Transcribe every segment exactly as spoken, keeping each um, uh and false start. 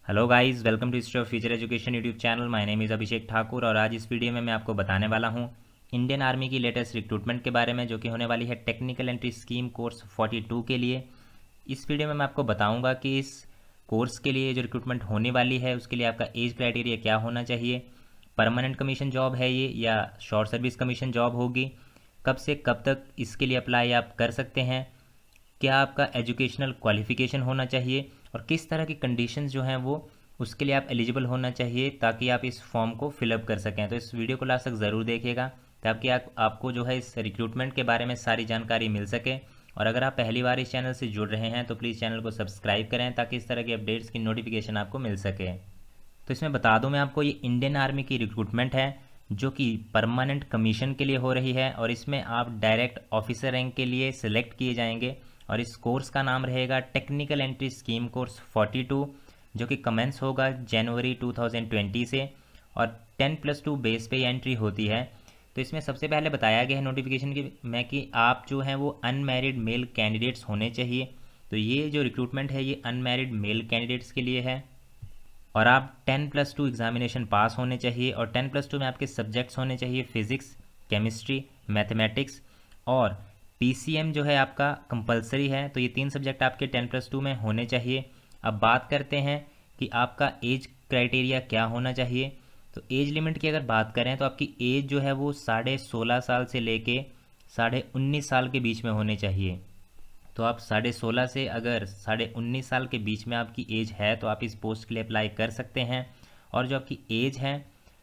Hello guys, welcome to history of future education YouTube channel. My name is Abhishek Thakur और आज इस video में मैं आपको बताने वाला हूं इंडियन आर्मी की लेटेस्ट रिक्रूटमेंट के बारे में, जो कि होने वाली है टेक्निकल एंट्री स्कीम कोर्स बयालीस के लिए। इस वीडियो में मैं आपको बताऊंगा कि इस कोर्स के लिए जो रिक्रूटमेंट होने वाली है उसके लिए आपका एज क्राइटेरिया क्या होना चाहिए, परमानेंट कमीशन जॉब है ये या शॉर्ट सर्विस कमीशन जॉब होगी, कब से कब तक इसके लिए अप्लाई आप कर सकते हैं, क्या आपका एजुकेशनल क्वालिफिकेशन होना चाहिए और किस तरह की कंडीशंस जो हैं वो उसके लिए आप एलिजिबल होना चाहिए ताकि आप इस फॉर्म को फिलअप कर सकें। तो इस वीडियो को लास्ट तक ज़रूर देखिएगा ताकि आप, आपको जो है इस रिक्रूटमेंट के बारे में सारी जानकारी मिल सके। और अगर आप पहली बार इस चैनल से जुड़ रहे हैं तो प्लीज़ चैनल को सब्सक्राइब करें ताकि इस तरह के अपडेट्स की नोटिफिकेशन आपको मिल सके। तो इसमें बता दूं मैं आपको, ये इंडियन आर्मी की रिक्रूटमेंट है जो कि परमानेंट कमीशन के लिए हो रही है और इसमें आप डायरेक्ट ऑफिसर रैंक के लिए सिलेक्ट किए जाएंगे। और इस कोर्स का नाम रहेगा टेक्निकल एंट्री स्कीम कोर्स बयालीस, जो कि कमेंस होगा जनवरी दो हज़ार बीस से और टेन प्लस टू बेस पे एंट्री होती है। तो इसमें सबसे पहले बताया गया है नोटिफिकेशन की में कि आप जो हैं वो अनमैरिड मेल कैंडिडेट्स होने चाहिए। तो ये जो रिक्रूटमेंट है ये अनमैरिड मेल कैंडिडेट्स के लिए है और आप ten plus two examination pass होने चाहिए और टेन प्लस टू में आपके सब्जेक्ट्स होने चाहिए फिजिक्स, केमिस्ट्री, मैथमेटिक्स और पीसीएम जो है आपका कंपलसरी है। तो ये तीन सब्जेक्ट आपके टेन प्लस टू में होने चाहिए। अब बात करते हैं कि आपका एज क्राइटेरिया क्या होना चाहिए। तो एज लिमिट की अगर बात करें तो आपकी एज जो है वो साढ़े सोलह साल से लेके साढ़े उन्नीस साल के बीच में होने चाहिए। तो आप साढ़े सोलह से अगर साढ़े उन्नीस साल के बीच में आपकी एज है तो आप इस पोस्ट के लिए अप्लाई कर सकते हैं। और जो आपकी एज है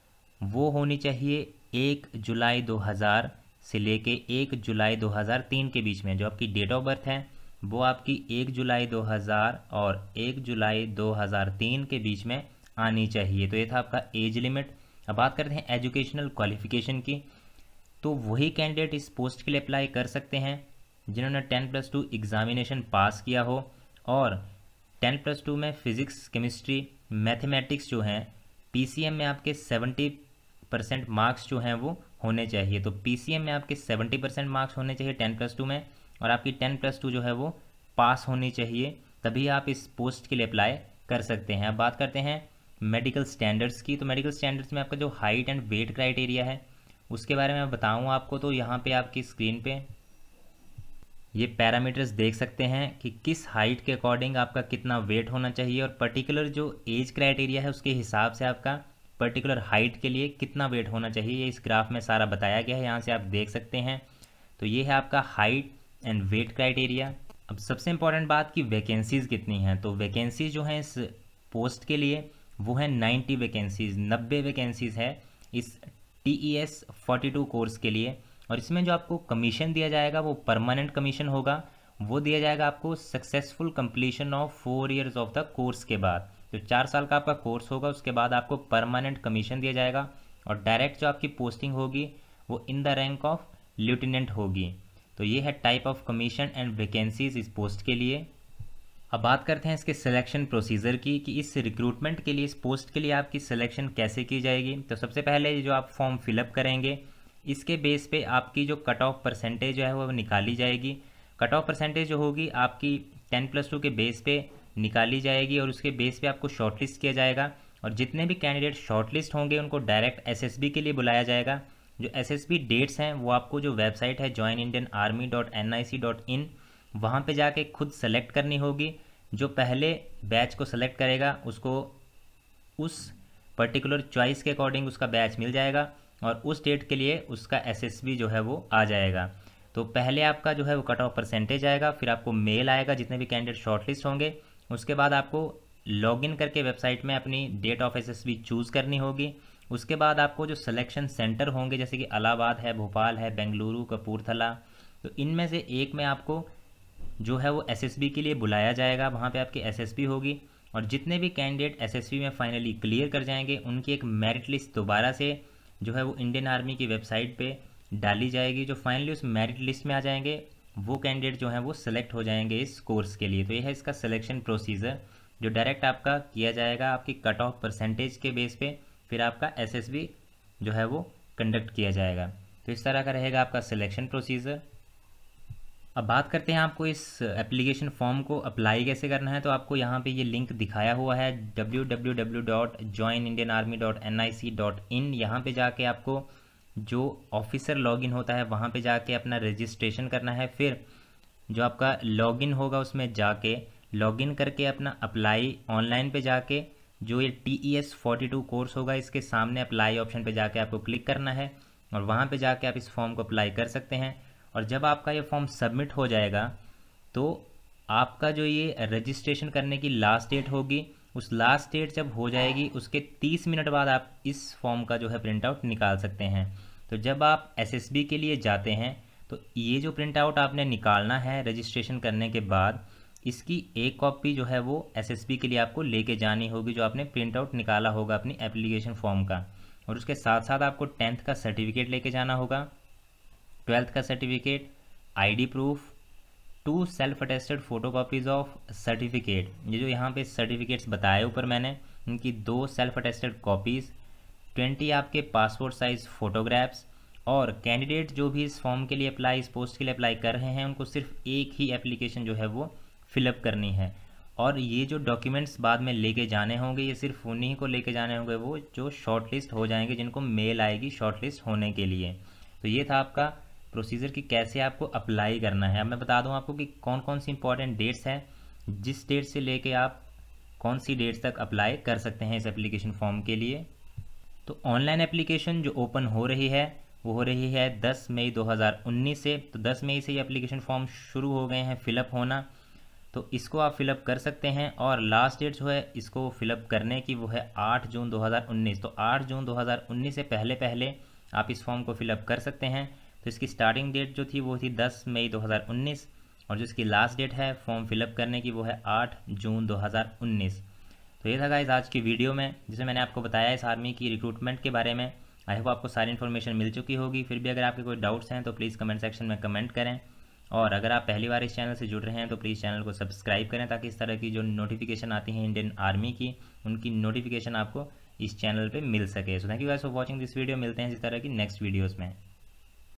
वो होनी चाहिए एक जुलाई दो हज़ार से लेके एक जुलाई दो हज़ार तीन के बीच में। जो आपकी डेट ऑफ बर्थ है वो आपकी एक जुलाई दो हज़ार और एक जुलाई दो हज़ार तीन के बीच में आनी चाहिए। तो ये था आपका एज लिमिट। अब बात करते हैं एजुकेशनल क्वालिफिकेशन की। तो वही कैंडिडेट इस पोस्ट के लिए अप्लाई कर सकते हैं जिन्होंने ten plus two examination pass किया हो और टेन प्लस टू में फिजिक्स, केमिस्ट्री, मैथमेटिक्स जो हैं पीसीएम में आपके सेवेंटी परसेंट मार्क्स जो हैं वो होने चाहिए। तो पीसीएम में आपके सेवेंटी परसेंट मार्क्स होने चाहिए टेन प्लस टू में और आपकी टेन प्लस टू जो है वो पास होनी चाहिए, तभी आप इस पोस्ट के लिए अप्लाई कर सकते हैं। अब बात करते हैं मेडिकल स्टैंडर्ड्स की। तो मेडिकल स्टैंडर्ड्स में आपका जो हाइट एंड वेट क्राइटेरिया है उसके बारे में बताऊँ आपको। तो यहाँ पे आपकी स्क्रीन पे ये पैरामीटर्स देख सकते हैं कि किस हाइट के अकॉर्डिंग आपका कितना वेट होना चाहिए और पर्टिकुलर जो एज क्राइटेरिया है उसके हिसाब से आपका पर्टिकुलर हाइट के लिए कितना वेट होना चाहिए, ये इस ग्राफ में सारा बताया गया है, यहाँ से आप देख सकते हैं। तो ये है आपका हाइट एंड वेट क्राइटेरिया। अब सबसे इम्पॉर्टेंट बात कि वैकेंसीज़ कितनी हैं। तो वैकेंसीज जो हैं इस पोस्ट के लिए वो है नाइन्टी वैकेंसीज़, नब्बे वैकेंसीज़ है इस T E S forty two course के लिए। और इसमें जो आपको कमीशन दिया जाएगा वो परमानेंट कमीशन होगा, वो दिया जाएगा आपको successful completion of four years of the course के बाद। जो चार साल का आपका कोर्स होगा उसके बाद आपको परमानेंट कमीशन दिया जाएगा और डायरेक्ट जो आपकी पोस्टिंग होगी वो in the rank of lieutenant होगी। तो ये है type of commission and vacancies इस पोस्ट के लिए। अब बात करते हैं इसके सिलेक्शन प्रोसीजर की कि इस रिक्रूटमेंट के लिए, इस पोस्ट के लिए आपकी सिलेक्शन कैसे की जाएगी। तो सबसे पहले जो आप फॉर्म फिलअप करेंगे इसके बेस पे आपकी जो कट ऑफ परसेंटेज है वो निकाली जाएगी। कट ऑफ परसेंटेज जो होगी आपकी टेन प्लस टू के बेस पे निकाली जाएगी और उसके बेस पे आपको शॉर्टलिस्ट किया जाएगा। और जितने भी कैंडिडेट शॉर्टलिस्ट होंगे उनको डायरेक्ट एसएसबी के लिए बुलाया जाएगा। जो एसएसबी डेट्स हैं वो आपको जो वेबसाइट है join Indian army dot N I C dot in वहाँ पर जाके खुद सेलेक्ट करनी होगी। जो पहले बैच को सेलेक्ट करेगा उसको उस पर्टिकुलर चॉइस के अकॉर्डिंग उसका बैच मिल जाएगा और उस डेट के लिए उसका एसएसबी जो है वो आ जाएगा। तो पहले आपका जो है वो कट ऑफ परसेंटेज आएगा, फिर आपको मेल आएगा जितने भी कैंडिडेट शॉर्टलिस्ट होंगे। उसके बाद आपको लॉगिन करके वेबसाइट में अपनी डेट ऑफ एसएसबी चूज़ करनी होगी। उसके बाद आपको जो सिलेक्शन सेंटर होंगे जैसे कि इलाहाबाद है, भोपाल है, बेंगलुरु, कपूरथला, तो इनमें से एक में आपको जो है वो एसएसबी के लिए बुलाया जाएगा। वहाँ पे आपकी एसएसबी होगी और जितने भी कैंडिडेट एसएसबी में फाइनली क्लियर कर जाएंगे उनकी एक मेरिट लिस्ट दोबारा से जो है वो इंडियन आर्मी की वेबसाइट पे डाली जाएगी। जो फाइनली उस मेरिट लिस्ट में आ जाएंगे वो कैंडिडेट जो हैं वो सिलेक्ट हो जाएंगे इस कोर्स के लिए। तो ये है इसका सिलेक्शन प्रोसीजर जो डायरेक्ट आपका किया जाएगा आपकी कट ऑफ परसेंटेज के बेस पे, फिर आपका एसएसबी जो है वो कंडक्ट किया जाएगा। तो इस तरह का रहेगा आपका सिलेक्शन प्रोसीजर। अब बात करते हैं आपको इस एप्लीकेशन फॉर्म को अप्लाई कैसे करना है। तो आपको यहाँ पे ये लिंक दिखाया हुआ है W W W dot join Indian army dot N I C dot in. यहाँ पर जाके आपको जो ऑफिसर लॉगिन होता है वहाँ पे जाके अपना रजिस्ट्रेशन करना है। फिर जो आपका लॉगिन होगा उसमें जाके लॉगिन करके अपना अप्लाई ऑनलाइन पे जाके जो ये T E S forty two course होगा इसके सामने अप्लाई ऑप्शन पे जाके आपको क्लिक करना है और वहाँ पे जाके आप इस फॉर्म को अप्लाई कर सकते हैं। और जब आपका ये फॉर्म सबमिट हो जाएगा तो आपका जो ये रजिस्ट्रेशन करने की लास्ट डेट होगी, उस लास्ट डेट जब हो जाएगी उसके तीस मिनट बाद आप इस फॉर्म का जो है प्रिंट आउट निकाल सकते हैं। तो जब आप एस एस बी के लिए जाते हैं तो ये जो प्रिंट आउट आपने निकालना है रजिस्ट्रेशन करने के बाद, इसकी एक कॉपी जो है वो एस एस बी के लिए आपको लेके जानी होगी, जो आपने प्रिंट आउट निकाला होगा अपनी एप्लीकेशन फॉर्म का। और उसके साथ साथ आपको टेंथ का सर्टिफिकेट लेके जाना होगा, ट्वेल्थ का certificate, ID proof, two self attested photo copies of certificate. ये जो यहाँ पे सर्टिफिकेट्स बताए ऊपर मैंने, इनकी दो सेल्फ अटेस्टेड कॉपीज़, ट्वेंटी आपके पासपोर्ट साइज़ फ़ोटोग्राफ्स। और कैंडिडेट जो भी इस फॉर्म के लिए अप्लाई, इस पोस्ट के लिए अप्लाई कर रहे हैं, उनको सिर्फ एक ही एप्लीकेशन जो है वो फिलअप करनी है। और ये जो डॉक्यूमेंट्स बाद में लेके जाने होंगे ये सिर्फ उन्हीं को लेके जाने होंगे वो जो शॉर्ट लिस्ट हो जाएंगे, जिनको मेल आएगी शॉर्ट लिस्ट होने के लिए। तो ये था आपका प्रोसीजर कि कैसे आपको अप्लाई करना है। अब मैं बता दूं आपको कि कौन कौन सी इंपॉर्टेंट डेट्स हैं, जिस डेट से लेके आप कौन सी डेट्स तक अप्लाई कर सकते हैं इस एप्लीकेशन फॉर्म के लिए। तो ऑनलाइन एप्लीकेशन जो ओपन हो रही है वो हो रही है दस मई दो हज़ार उन्नीस से। तो दस मई से ये एप्लीकेशन फॉर्म शुरू हो गए हैं फिलअप होना, तो इसको आप फिलअप कर सकते हैं। और लास्ट डेट जो है इसको फिलअप करने की वो है आठ जून दो हज़ार उन्नीस। तो आठ जून दो हज़ार उन्नीस से पहले पहले आप इस फॉर्म को फिलअप कर सकते हैं। तो इसकी स्टार्टिंग डेट जो थी वो थी दस मई दो हज़ार उन्नीस और जो इसकी लास्ट डेट है फॉर्म फिलअप करने की वो है आठ जून दो हज़ार उन्नीस। तो ये था गाइस आज की वीडियो में, जिसमें मैंने आपको बताया इस आर्मी की रिक्रूटमेंट के बारे में। आई होप आपको सारी इन्फॉर्मेशन मिल चुकी होगी। फिर भी अगर आपके कोई डाउट्स हैं तो प्लीज़ कमेंट सेक्शन में कमेंट करें। और अगर आप पहली बार इस चैनल से जुड़ रहे हैं तो प्लीज़ चैनल को सब्सक्राइब करें, ताकि इस तरह की जो नोटिफिकेशन आती हैं इंडियन आर्मी की, उनकी नोटिफिकेशन आपको इस चैनल पे मिल सके। So thank you guys for watching this video. मिलते हैं इस तरह की नेक्स्ट वीडियोस में।